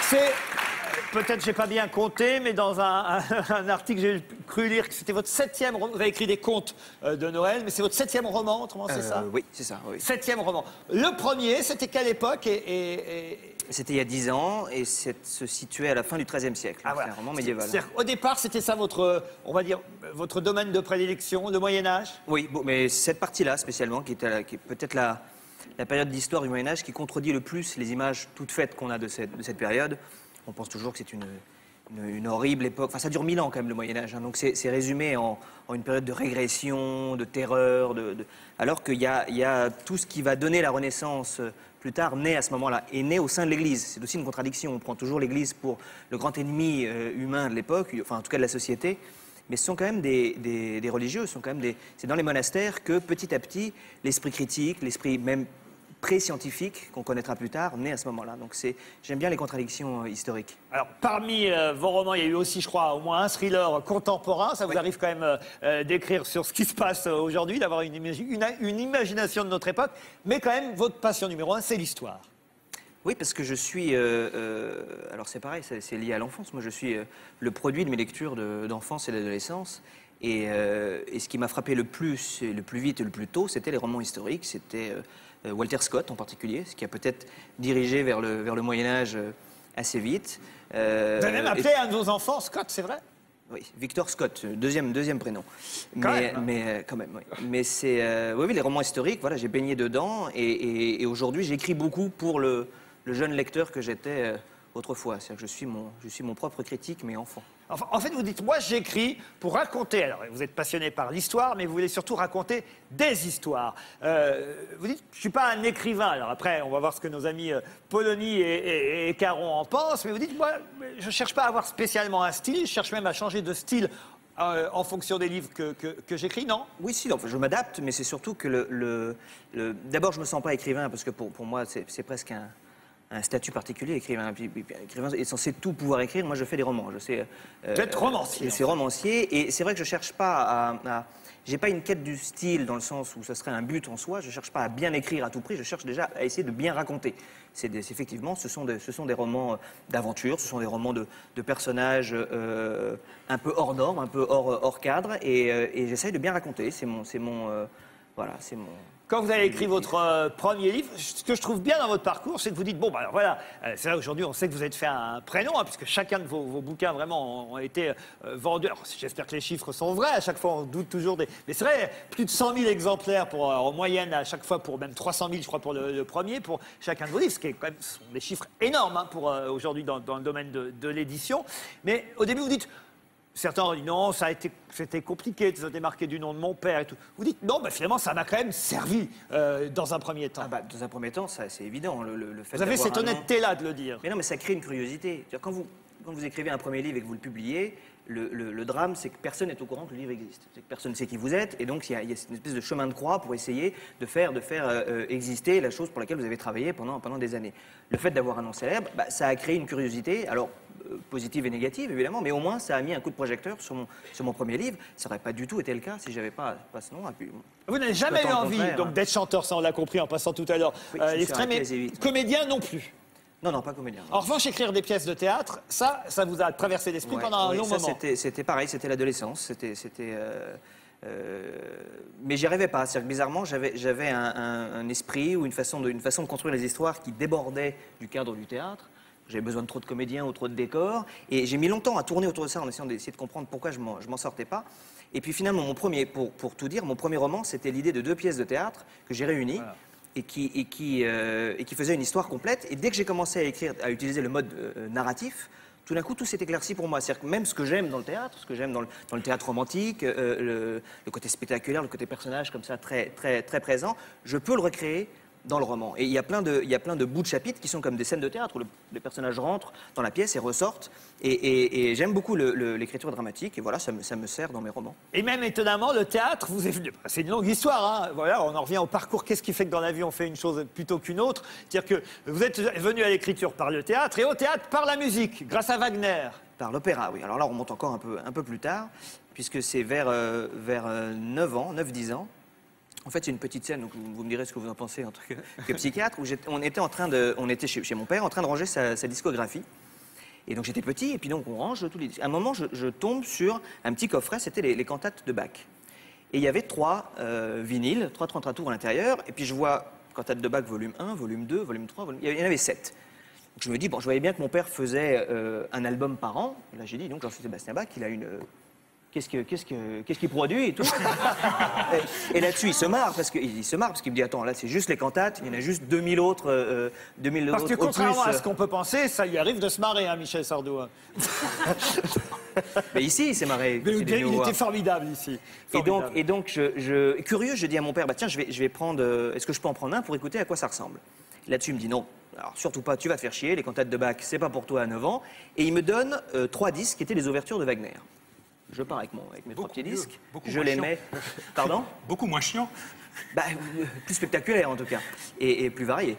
C'est... Peut-être j'ai pas bien compté, mais dans un article, j'ai cru lire que c'était votre 7e roman. Vous avez écrit des contes de Noël, mais c'est votre 7e roman, autrement, c'est ça? Oui, c'est ça, oui. 7e roman. Le premier, c'était quelle époque C'était il y a 10 ans et se situait à la fin du XIIIe siècle. Ah, voilà. C'est un roman médiéval. Au départ, c'était ça votre, on va dire, votre domaine de prédilection, le Moyen-Âge? Oui, bon, mais cette partie-là spécialement, qui est peut-être la période d'histoire du Moyen-Âge qui contredit le plus les images toutes faites qu'on a de cette période. On pense toujours que c'est une horrible époque. Enfin, ça dure 1000 ans quand même, le Moyen-Âge. Hein. Donc c'est résumé en une période de régression, de terreur, alors qu'il y a tout ce qui va donner la Renaissance plus tard, né à ce moment-là, et né au sein de l'Église. C'est aussi une contradiction. On prend toujours l'Église pour le grand ennemi humain de l'époque, enfin en tout cas de la société. Mais ce sont quand même des religieux, c'est dans les monastères que petit à petit, l'esprit critique, l'esprit même pré-scientifique, qu'on connaîtra plus tard, naît à ce moment-là. Donc j'aime bien les contradictions historiques. Alors, parmi vos romans, il y a eu aussi, je crois, au moins un thriller contemporain. Ça vous arrive quand même d'écrire sur ce qui se passe aujourd'hui, d'avoir une imagination de notre époque. Mais quand même, votre passion numéro 1, c'est l'histoire. Oui, parce que je suis... alors c'est pareil, c'est lié à l'enfance. Moi, je suis le produit de mes lectures d'enfance et d'adolescence. Et ce qui m'a frappé le plus vite et le plus tôt, c'était les romans historiques. C'était Walter Scott en particulier, ce qui a peut-être dirigé vers le Moyen-Âge assez vite. Vous avez même appelé un de vos enfants Scott, c'est vrai? Oui, Victor Scott, deuxième prénom. Quand même. Mais quand même, oui. Mais c'est... oui, les romans historiques, voilà, j'ai baigné dedans. Et aujourd'hui, j'écris beaucoup pour le jeune lecteur que j'étais autrefois. C'est-à-dire que je suis mon propre critique, mais enfant. Enfin, en fait, vous dites, moi j'écris pour raconter, alors vous êtes passionné par l'histoire, mais vous voulez surtout raconter des histoires. Vous dites, je ne suis pas un écrivain, alors après on va voir ce que nos amis Polony et Caron en pensent, mais vous dites, moi je ne cherche pas à avoir spécialement un style, je cherche même à changer de style en fonction des livres que j'écris, non? Oui, si, enfin, je m'adapte, mais c'est surtout que d'abord je ne me sens pas écrivain, parce que pour moi c'est presque un statut particulier. Écrivain est censé tout pouvoir écrire. Moi, je fais des romans. Je sais. Vous êtes romancier. Je suis romancier. Et c'est vrai que je cherche pas j'ai pas une quête du style dans le sens où ce serait un but en soi. Je cherche pas à bien écrire à tout prix. Je cherche déjà à essayer de bien raconter. Effectivement, ce sont des romans d'aventure. Ce sont des romans de personnages un peu hors normes, un peu hors cadre. Et j'essaye de bien raconter. Voilà, c'est mon... Quand vous avez écrit votre premier livre, ce que je trouve bien dans votre parcours, c'est que vous dites, bon, bah, alors voilà, c'est là aujourd'hui, on sait que vous avez fait un prénom, hein, puisque chacun de vos bouquins vraiment ont été vendus. Alors, j'espère que les chiffres sont vrais, à chaque fois on doute toujours des... Mais c'est vrai, plus de 100 000 exemplaires en moyenne à chaque fois, pour même 300 000, je crois, pour le premier, pour chacun de vos livres, ce qui est quand même, sont des chiffres énormes hein, pour aujourd'hui dans le domaine de l'édition. Mais au début, vous dites... Certains ont dit non, c'était compliqué, ça a été marqué du nom de mon père et tout. Vous dites non, bah, finalement, ça m'a quand même servi dans un premier temps. Ah bah, dans un premier temps, c'est évident. Le fait vous avez cette honnêteté-là de le dire. Mais non, mais ça crée une curiosité. Quand vous écrivez un premier livre et que vous le publiez, le drame, c'est que personne n'est au courant que le livre existe. C'est que personne ne sait qui vous êtes, et donc il y a une espèce de chemin de croix pour essayer de faire exister la chose pour laquelle vous avez travaillé pendant des années. Le fait d'avoir un nom célèbre, bah, ça a créé une curiosité, alors positive et négative évidemment, mais au moins ça a mis un coup de projecteur sur mon premier livre. Ça n'aurait pas du tout été le cas si j'avais pas ce nom. Puis, vous n'avez jamais eu envie d'être chanteur, ça on l'a compris en passant tout à l'heure. Oui, mais comédien non plus. Non, pas comédien. Non. En revanche, écrire des pièces de théâtre, ça vous a traversé l'esprit pendant un long moment. C'était pareil, c'était l'adolescence. Mais j'y arrivais pas. C'est-à-dire que bizarrement, j'avais un esprit ou une façon de construire les histoires qui débordait du cadre du théâtre. J'avais besoin de trop de comédiens ou trop de décors. Et j'ai mis longtemps à tourner autour de ça en essayant d'essayer de comprendre pourquoi je m'en sortais pas. Et puis finalement, pour tout dire, mon premier roman, c'était l'idée de 2 pièces de théâtre que j'ai réunies. Voilà. Et qui faisait une histoire complète. Et dès que j'ai commencé à utiliser le mode narratif, tout d'un coup, tout s'est éclairci pour moi. C'est-à-dire que même ce que j'aime dans le théâtre, ce que j'aime dans le théâtre romantique, le côté spectaculaire, le côté personnage comme ça très, très, très présent, je peux le recréer dans le roman. Et il y a plein de bouts de chapitres qui sont comme des scènes de théâtre où les personnages rentrent dans la pièce et ressortent. Et j'aime beaucoup l'écriture dramatique. Et voilà, ça me sert dans mes romans. Et même étonnamment, le théâtre vous est venu. C'est une longue histoire. Hein. Voilà, on en revient au parcours. Qu'est-ce qui fait que dans la vie, on fait une chose plutôt qu'une autre? C'est-à-dire que vous êtes venu à l'écriture par le théâtre et au théâtre par la musique, grâce à Wagner. Par l'opéra, oui. Alors là, on remonte encore un peu plus tard, puisque c'est vers 9-10 ans. En fait, c'est une petite scène, donc vous me direz ce que vous en pensez en tant que psychiatre, où on était chez mon père en train de ranger sa discographie. Et donc j'étais petit, et puis donc on range tous les disques. À un moment, je tombe sur un petit coffret, c'était les cantates de Bach. Et il y avait 3 vinyles, 3 33 tours à l'intérieur, et puis je vois cantate de Bach volume 1, volume 2, volume 3, il y en avait 7. Donc je me dis, bon, je voyais bien que mon père faisait un album par an. Et là j'ai dit, donc Jean-Sébastien Bach, il a une... Qu'est-ce qu'il produit et tout. Et là-dessus, il se marre parce qu'il me dit, attends, là, c'est juste les cantates, il y en a juste 2000 autres, 2000 Parce que autres contrairement plus. à ce qu'on peut penser, ça lui arrive de se marrer, hein, Michel Sardou. Mais ici, il s'est marré. Mais il était formidable ici. Formidable. Et donc curieux, je dis à mon père, bah, tiens, je vais prendre, est-ce que je peux en prendre un pour écouter à quoi ça ressemble? Là-dessus, il me dit non. Alors, surtout pas, tu vas te faire chier, les cantates de Bach, c'est pas pour toi à 9 ans. Et il me donne 3 disques qui étaient les ouvertures de Wagner. Je pars avec mes 3 petits disques, je les mets... Pardon? Beaucoup moins chiant. Bah, plus spectaculaire en tout cas, et plus varié.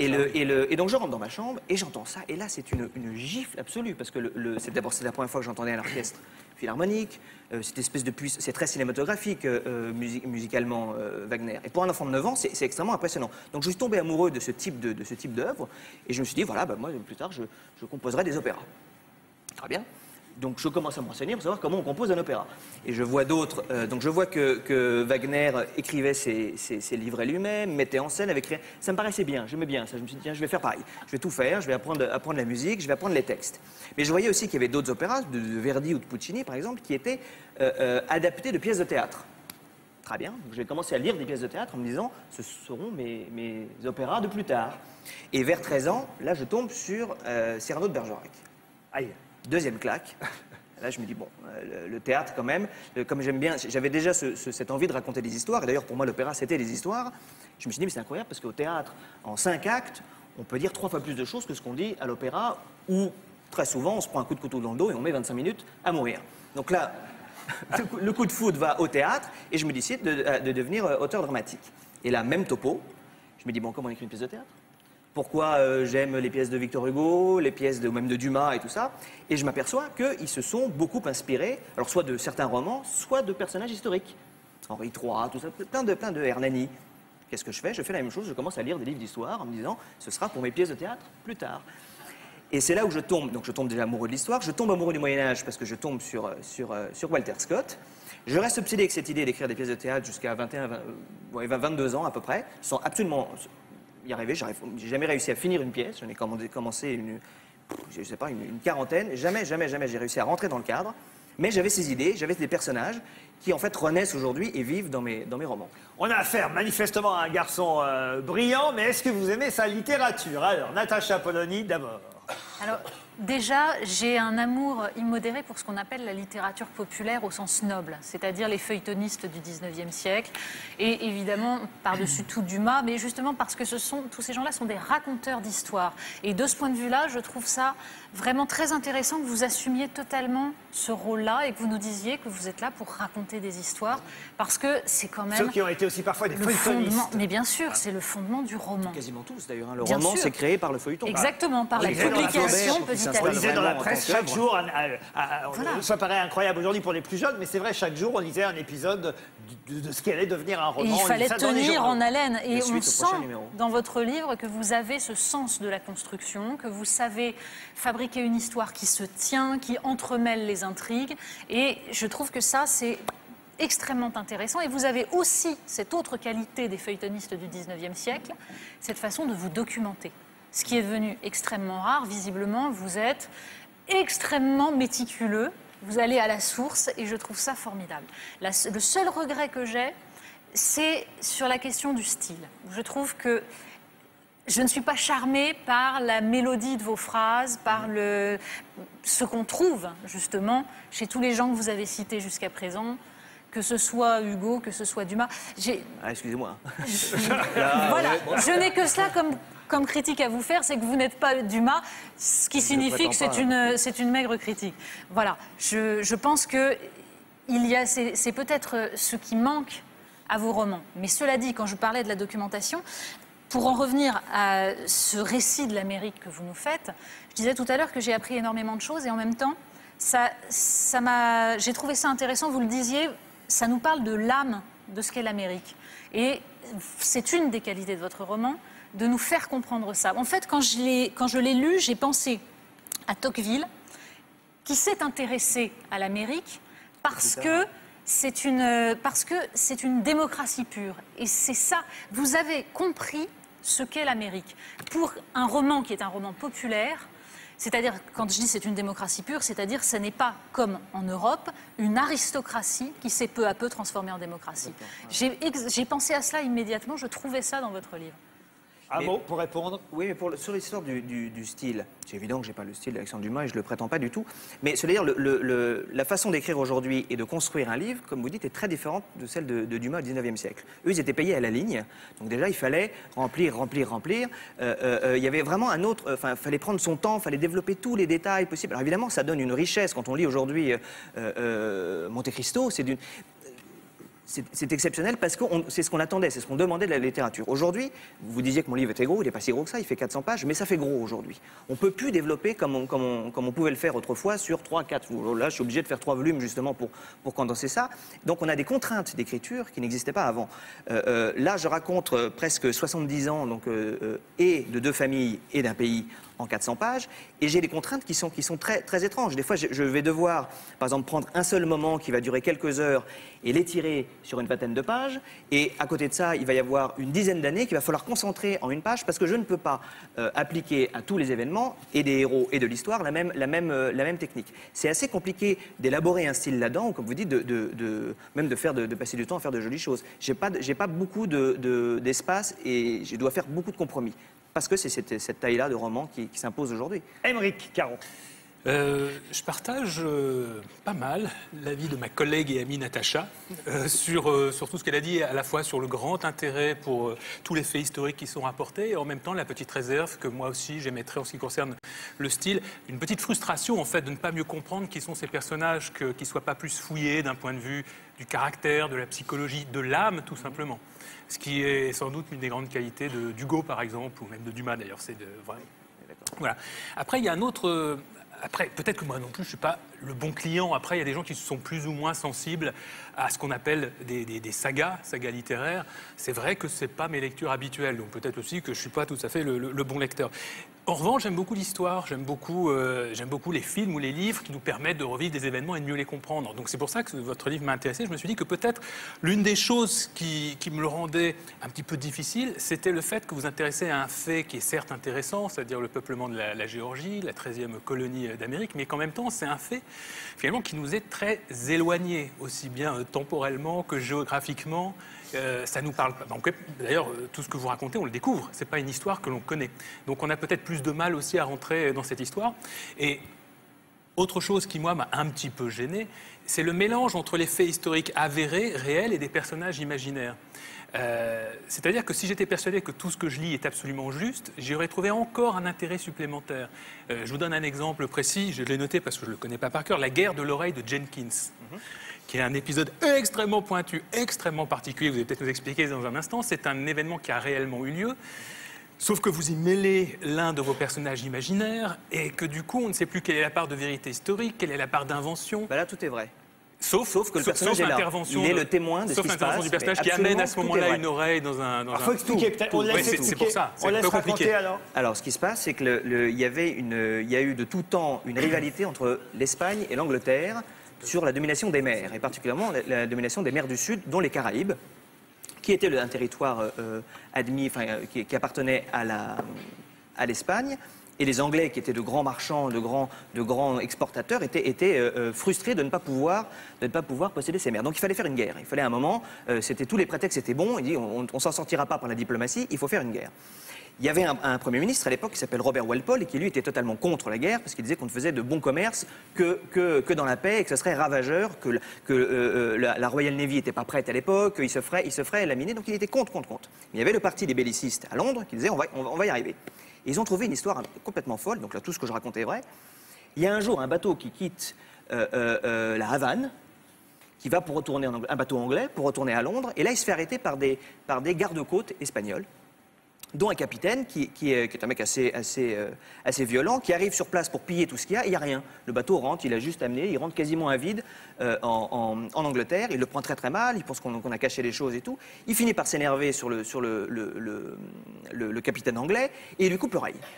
Et donc je rentre dans ma chambre et j'entends ça, et là c'est une gifle absolue, parce que c'est la première fois que j'entendais un orchestre philharmonique, cette espèce de puissance, c'est très cinématographique musicalement Wagner. Et pour un enfant de 9 ans, c'est extrêmement impressionnant. Donc je suis tombé amoureux de ce type d'œuvre, et je me suis dit, voilà, bah, moi plus tard je composerai des opéras. Très bien. Donc je commence à me renseigner pour savoir comment on compose un opéra. Et je vois d'autres. Donc je vois que Wagner écrivait ses livrets lui-même, mettait en scène, avec rien. Ça me paraissait bien, j'aimais bien ça. Je me suis dit, tiens, je vais faire pareil. Je vais tout faire, je vais apprendre la musique, je vais apprendre les textes. Mais je voyais aussi qu'il y avait d'autres opéras, de Verdi ou de Puccini par exemple, qui étaient adaptés de pièces de théâtre. Très bien. Donc j'ai commencé à lire des pièces de théâtre en me disant, ce seront mes opéras de plus tard. Et vers 13 ans, là je tombe sur Cyrano de Bergerac. Aïe. Deuxième claque. Là, je me dis, bon, le théâtre, quand même, comme j'aime bien, j'avais déjà cette envie de raconter des histoires. Et d'ailleurs, pour moi, l'opéra, c'était des histoires. Je me suis dit, mais c'est incroyable, parce qu'au théâtre, en 5 actes, on peut dire 3 fois plus de choses que ce qu'on dit à l'opéra, où, très souvent, on se prend un coup de couteau dans le dos et on met 25 minutes à mourir. Donc là, le coup de foudre va au théâtre, et je me décide de devenir auteur dramatique. Et là, même topo, je me dis, bon, comment on écrit une pièce de théâtre? Pourquoi j'aime les pièces de Victor Hugo, les pièces même de Dumas et tout ça. Et je m'aperçois qu'ils se sont beaucoup inspirés, alors soit de certains romans, soit de personnages historiques. Henri III, tout ça, plein de Hernani. Qu'est-ce que je fais? Je fais la même chose, je commence à lire des livres d'histoire en me disant, ce sera pour mes pièces de théâtre plus tard. Et c'est là où je tombe, donc je tombe déjà amoureux de l'histoire, je tombe amoureux du Moyen-Âge parce que je tombe sur Walter Scott. Je reste obsédé avec cette idée d'écrire des pièces de théâtre jusqu'à 22 ans à peu près, sans absolument y arriver. J'ai jamais réussi à finir une pièce. J'en ai commencé une quarantaine. Jamais j'ai réussi à rentrer dans le cadre. Mais j'avais ces idées, j'avais des personnages qui en fait renaissent aujourd'hui et vivent dans mes romans. On a affaire manifestement à un garçon brillant, mais est-ce que vous aimez sa littérature? Alors, Natacha Polony d'abord. Alors, déjà, j'ai un amour immodéré pour ce qu'on appelle la littérature populaire au sens noble, c'est-à-dire les feuilletonistes du 19e siècle, et évidemment, par-dessus tout Dumas, mais justement parce que tous ces gens-là sont des raconteurs d'histoire. Et de ce point de vue-là, je trouve ça vraiment très intéressant que vous assumiez totalement ce rôle-là et que vous nous disiez que vous êtes là pour raconter des histoires, parce que c'est quand même... Ceux qui ont été aussi parfois des feuilletonistes. Mais bien sûr, c'est le fondement du roman. Quasiment tous d'ailleurs. Hein. Le roman, c'est créé par le feuilleton. Exactement, par la publication petit à petit. On lisait dans la presse chaque jour, ça paraît incroyable aujourd'hui pour les plus jeunes, mais c'est vrai, chaque jour on lisait un épisode de ce qui allait devenir un roman. Et il fallait tenir en haleine. Et on sent dans votre livre que vous avez ce sens de la construction, que vous savez fabriquer une histoire qui se tient, qui entremêle les intrigues. Et je trouve que ça, c'est extrêmement intéressant. Et vous avez aussi cette autre qualité des feuilletonistes du 19e siècle, cette façon de vous documenter. Ce qui est devenu extrêmement rare, visiblement, vous êtes extrêmement méticuleux, vous allez à la source et je trouve ça formidable. Le seul regret que j'ai, c'est sur la question du style. Je trouve que je ne suis pas charmée par la mélodie de vos phrases, par ce qu'on trouve justement chez tous les gens que vous avez cités jusqu'à présent, que ce soit Hugo, que ce soit Dumas. Excusez-moi. Voilà, je n'ai que cela comme critique à vous faire, c'est que vous n'êtes pas Dumas, ce qui signifie que c'est une maigre critique. Voilà, je pense que c'est peut-être ce qui manque à vos romans. Mais cela dit, quand je parlais de la documentation, pour en revenir à ce récit de l'Amérique que vous nous faites, je disais tout à l'heure que j'ai appris énormément de choses et en même temps, j'ai trouvé ça intéressant, vous le disiez, ça nous parle de l'âme de ce qu'est l'Amérique. Et c'est une des qualités de votre roman, de nous faire comprendre ça. En fait, quand je l'ai lu, j'ai pensé à Tocqueville, qui s'est intéressé à l'Amérique parce que c'est une démocratie pure. Et c'est ça, vous avez compris ce qu'est l'Amérique. Pour un roman qui est un roman populaire, c'est-à-dire, quand je dis c'est une démocratie pure, c'est-à-dire que ce n'est pas, comme en Europe, une aristocratie qui s'est peu à peu transformée en démocratie. J'ai pensé à cela immédiatement, je trouvais ça dans votre livre. Un mot pour répondre. Oui, mais sur l'histoire du style, c'est évident que je n'ai pas le style d'Alexandre Dumas et je ne le prétends pas du tout. Mais c'est-à-dire, la façon d'écrire aujourd'hui et de construire un livre, comme vous dites, est très différente de celle de Dumas au XIXe siècle. Eux, ils étaient payés à la ligne. Donc déjà, il fallait remplir. Il y avait vraiment un autre... Enfin, il fallait prendre son temps, il fallait développer tous les détails possibles. Alors évidemment, ça donne une richesse. Quand on lit aujourd'hui Monte Cristo, c'est exceptionnel parce que c'est ce qu'on attendait, c'est ce qu'on demandait de la littérature. Aujourd'hui, vous disiez que mon livre était gros, il n'est pas si gros que ça, il fait 400 pages, mais ça fait gros aujourd'hui. On ne peut plus développer comme on pouvait le faire autrefois sur 3, 4. Là, je suis obligé de faire 3 volumes justement pour condenser ça. Donc on a des contraintes d'écriture qui n'existaient pas avant. Là, je raconte presque 70 ans donc, et de 2 familles et d'un pays en 400 pages, et j'ai des contraintes qui sont très, très étranges. Des fois, je vais devoir, par exemple, prendre un seul moment qui va durer quelques heures et l'étirer sur une vingtaine de pages, et à côté de ça, il va y avoir une dizaine d'années qu'il va falloir concentrer en une page, parce que je ne peux pas appliquer à tous les événements, et des héros et de l'histoire, la même technique. C'est assez compliqué d'élaborer un style là-dedans, ou comme vous dites, même de passer du temps à faire de jolies choses. J'ai pas beaucoup d'espace, et je dois faire beaucoup de compromis. Parce que c'est cette taille-là de roman qui s'impose aujourd'hui. Aymeric Caron. Je partage pas mal l'avis de ma collègue et amie Natacha sur tout ce qu'elle a dit, à la fois sur le grand intérêt pour tous les faits historiques qui sont rapportés, et en même temps la petite réserve que moi aussi j'émettrais en ce qui concerne le style, une petite frustration en fait de ne pas mieux comprendre qui sont ces personnages, qu'ils ne soient pas plus fouillés d'un point de vue du caractère, de la psychologie, de l'âme tout simplement. Ce qui est sans doute une des grandes qualités d'Hugo par exemple, ou même de Dumas d'ailleurs. Voilà. Après il y a un autre... Après, peut-être que moi non plus, je ne suis pas le bon client. Après, il y a des gens qui sont plus ou moins sensibles à ce qu'on appelle des sagas littéraires. C'est vrai que ce n'est pas mes lectures habituelles, donc peut-être aussi que je ne suis pas tout à fait le bon lecteur. En revanche, j'aime beaucoup l'histoire, j'aime beaucoup les films ou les livres qui nous permettent de revivre des événements et de mieux les comprendre. Donc c'est pour ça que votre livre m'a intéressé. Je me suis dit que peut-être l'une des choses qui me le rendait un petit peu difficile, c'était le fait que vous intéressez à un fait qui est certes intéressant, c'est-à-dire le peuplement de la Géorgie, la 13e colonie d'Amérique, mais qu'en même temps c'est un fait finalement qui nous est très éloigné, aussi bien temporellement que géographiquement. Ça nous parle pas. D'ailleurs, tout ce que vous racontez, on le découvre. C'est pas une histoire que l'on connaît. Donc, on a peut-être plus de mal aussi à rentrer dans cette histoire. Et autre chose qui, moi, m'a un petit peu gêné, c'est le mélange entre les faits historiques avérés, réels, et des personnages imaginaires. C'est-à-dire que si j'étais persuadé que tout ce que je lis est absolument juste, j'y aurais trouvé encore un intérêt supplémentaire. Je vous donne un exemple précis, je l'ai noté parce que je ne le connais pas par cœur, La guerre de l'oreille de Jenkins. Qui est un épisode extrêmement pointu, extrêmement particulier, vous allez peut-être nous expliquer dans un instant. C'est un événement qui a réellement eu lieu, sauf que vous y mêlez l'un de vos personnages imaginaires, et que du coup, on ne sait plus quelle est la part de vérité historique, quelle est la part d'invention. Là, tout est vrai. Sauf que le personnage est là. Il est le témoin de ce qui se passe. Du personnage qui amène à ce moment-là une oreille dans un... Il faut expliquer, peut-être. C'est pour ça. On laisse raconter alors. Alors, ce qui se passe, c'est qu'il y a eu de tout temps une rivalité entre l'Espagne et l'Angleterre sur la domination des mers, et particulièrement la domination des mers du Sud, dont les Caraïbes, qui était un territoire admis, qui appartenait à l'Espagne. Et les Anglais, qui étaient de grands marchands, de grands exportateurs, étaient frustrés de ne pas pouvoir posséder ces mers. Donc il fallait faire une guerre. Il fallait à un moment, tous les prétextes étaient bons. Il dit on ne s'en sortira pas par la diplomatie, il faut faire une guerre. Il y avait un Premier ministre à l'époque qui s'appelle Robert Walpole et qui lui était totalement contre la guerre parce qu'il disait qu'on ne faisait de bon commerce que dans la paix et que ce serait ravageur, que la Royal Navy n'était pas prête à l'époque, qu'il se ferait laminer, donc il était contre. Mais il y avait le parti des bellicistes à Londres qui disait on va y arriver. Et ils ont trouvé une histoire complètement folle, donc là tout ce que je racontais est vrai. Il y a un jour un bateau qui quitte la Havane, qui va pour retourner un bateau anglais pour retourner à Londres, et là il se fait arrêter par des gardes-côtes espagnols, dont un capitaine qui est un mec assez violent, qui arrive sur place pour piller tout ce qu'il y a, et il n'y a rien. Le bateau rentre, il a juste amené, il rentre quasiment à vide en Angleterre, il le prend très très mal, il pense qu'on a caché les choses et tout. Il finit par s'énerver sur le capitaine anglais, et il lui coupe l'oreille.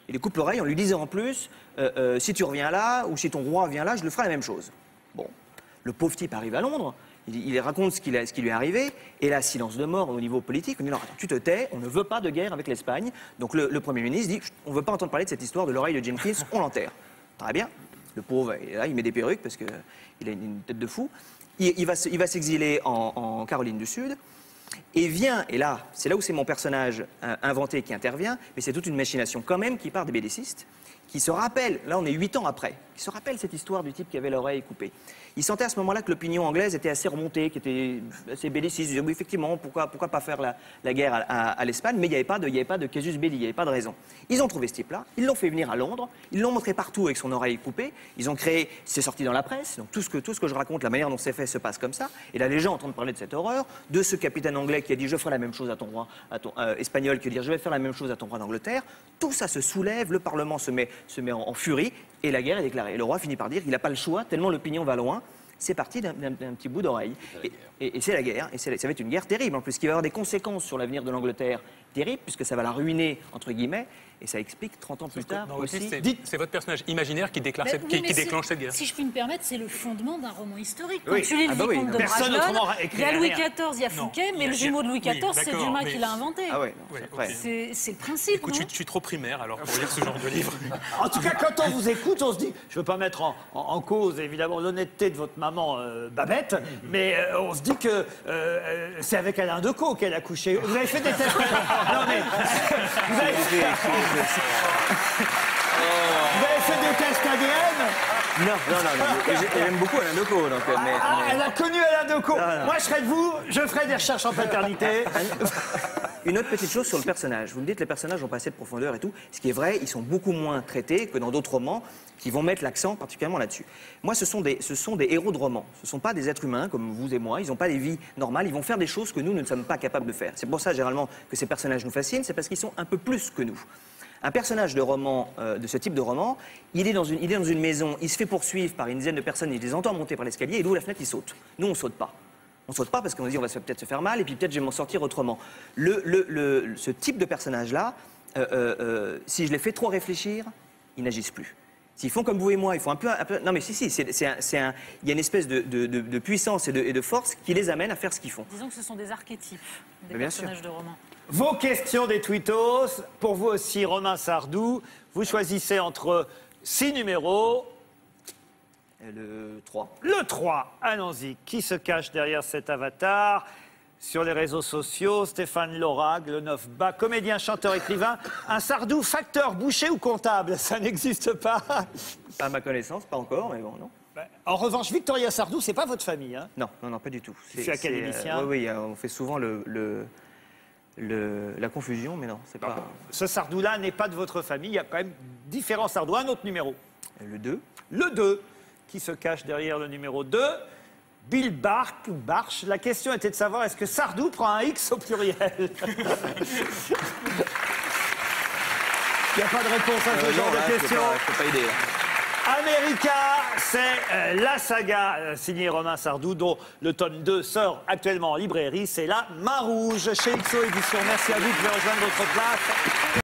Il lui coupe l'oreille en lui disant en plus, si tu reviens là, ou si ton roi vient là, je le ferai la même chose. Bon, le pauvre type arrive à Londres, il raconte ce qui lui est arrivé, et là, silence de mort au niveau politique. On dit non, attends, tu te tais, on ne veut pas de guerre avec l'Espagne. Donc le Premier ministre dit, on ne veut pas entendre parler de cette histoire de l'oreille de Jenkins, on l'enterre. Très bien. Le pauvre, là, il met des perruques parce qu'il a une tête de fou. Il va s'exiler en Caroline du Sud. Et vient, et là, c'est là où c'est mon personnage inventé qui intervient, mais c'est toute une machination quand même qui part des bellicistes, qui se rappelle, là on est 8 ans après, qui se rappelle cette histoire du type qui avait l'oreille coupée. Il sentait à ce moment-là que l'opinion anglaise était assez remontée, qui était assez belliciste. Il disait oui, effectivement, pourquoi pas faire la guerre à l'Espagne, mais il n'y avait pas de casus belli, il n'y avait pas de raison. Ils ont trouvé ce type-là, ils l'ont fait venir à Londres, ils l'ont montré partout avec son oreille coupée, ils ont créé, c'est sorti dans la presse, donc tout ce que je raconte, la manière dont c'est fait se passe comme ça, et là les gens entendent parler de cette horreur, de ce capitaine anglais qui a dit je ferai la même chose à ton roi, espagnol qui a dit je vais faire la même chose à ton roi d'Angleterre, tout ça se soulève, le Parlement se met en furie, et la guerre est déclarée. Et le roi finit par dire qu'il n'a pas le choix, tellement l'opinion va loin. C'est parti d'un petit bout d'oreille. Et c'est la guerre, et ça va être une guerre terrible, en plus, qui va avoir des conséquences sur l'avenir de l'Angleterre terribles, puisque ça va la ruiner, entre guillemets, et ça explique 30 ans plus tard aussi... C'est votre personnage imaginaire qui déclenche cette guerre. Si je puis me permettre, c'est le fondement d'un roman historique. Quand Oui. tu lis le Vicomte de Bragelonne, il y a Louis XIV, il y a Fouquet, mais le jumeau de Louis XIV, c'est Dumas qui l'a inventé. Ah ouais, c'est le principe, Écoute, je suis trop primaire, alors, pour lire ce genre de livre. En tout cas, quand on vous écoute, on se dit, je ne veux pas mettre en cause, évidemment, l'honnêteté de votre maman Babette, mais on se dit que c'est avec Alain Decaux qu'elle a couché. Vous avez fait des tests Non, mais... Vous avez fait des tests ADN? Non. J'aime beaucoup Alain Decaux. Donc, Elle a connu Alain Decaux. Moi, je serais de vous, je ferais des recherches en paternité. Une autre petite chose sur le personnage. Vous me dites les personnages ont pas assez de profondeur et tout. Ce qui est vrai, ils sont beaucoup moins traités que dans d'autres romans qui vont mettre l'accent particulièrement là-dessus. Moi, ce sont des héros de romans. Ce ne sont pas des êtres humains comme vous et moi. Ils n'ont pas des vies normales. Ils vont faire des choses que nous ne sommes pas capables de faire. C'est pour ça, généralement, que ces personnages nous fascinent. C'est parce qu'ils sont un peu plus que nous. Un personnage de roman, de ce type de roman, il est dans une maison, il se fait poursuivre par une dizaine de personnes, il les entend monter par l'escalier, et d'où la fenêtre, il saute. Nous, on ne saute pas. On ne saute pas parce qu'on se dit on va peut-être se faire mal, et puis peut-être je vais m'en sortir autrement. Ce type de personnage-là, si je les fais trop réfléchir, ils n'agissent plus. S'ils font comme vous et moi, ils font un peu... Non mais si, il y a une espèce de puissance et de force qui les amène à faire ce qu'ils font. Disons que ce sont des archétypes, des personnages de romans. Vos questions des tweetos, pour vous aussi, Romain Sardou, vous choisissez entre 6 numéros. Et le 3. Le 3, allons-y. Qui se cache derrière cet avatar? Sur les réseaux sociaux, Stéphane Laurag, le 9 bas, comédien, chanteur, écrivain. Un Sardou, facteur, boucher ou comptable? Ça n'existe pas. À ma connaissance, pas encore, mais bon, non. En revanche, Victoria Sardou, c'est pas votre famille, hein? Non, pas du tout. Je suis académicien. Oui, on fait souvent la confusion, mais non, c'est pas... Ce Sardou-là n'est pas de votre famille, il y a quand même différents Sardou. Un autre numéro. Le 2. Le 2, qui se cache derrière le numéro 2. Bill Barch. La question était de savoir, est-ce que Sardou prend un X au pluriel? Il n'y a pas de réponse à ce genre de questions. Je peux pas aider. America, c'est la saga signée Romain Sardou, dont le tome 2 sort actuellement en librairie. C'est La Main Rouge chez XO Éditions. Merci à vous, vous pouvez rejoindre votre place.